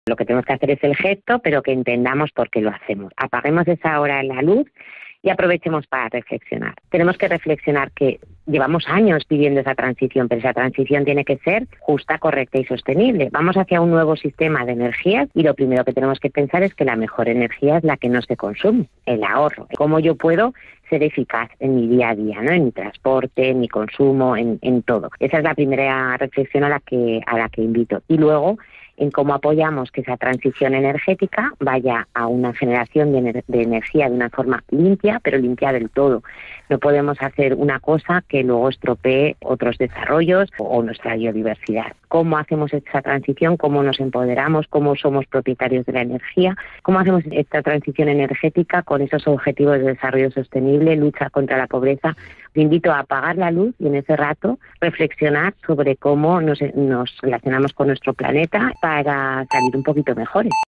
Lo que tenemos que hacer es el gesto, pero que entendamos por qué lo hacemos. Apaguemos esa hora en la luz y aprovechemos para reflexionar. Tenemos que reflexionar que llevamos años pidiendo esa transición, pero esa transición tiene que ser justa, correcta y sostenible. Vamos hacia un nuevo sistema de energías y lo primero que tenemos que pensar es que la mejor energía es la que no se consume, el ahorro. ¿Cómo yo puedo ser eficaz en mi día a día, ¿no? En mi transporte, en mi consumo, en todo? Esa es la primera reflexión a la que invito. Y luego, en cómo apoyamos que esa transición energética vaya a una generación de energía de una forma limpia, pero limpia del todo. No podemos hacer una cosa que luego estropee otros desarrollos o nuestra biodiversidad. ¿Cómo hacemos esa transición? ¿Cómo nos empoderamos? ¿Cómo somos propietarios de la energía? ¿Cómo hacemos esta transición energética con esos objetivos de desarrollo sostenible, lucha contra la pobreza? Te invito a apagar la luz y en ese rato reflexionar sobre cómo nos relacionamos con nuestro planeta para salir un poquito mejores.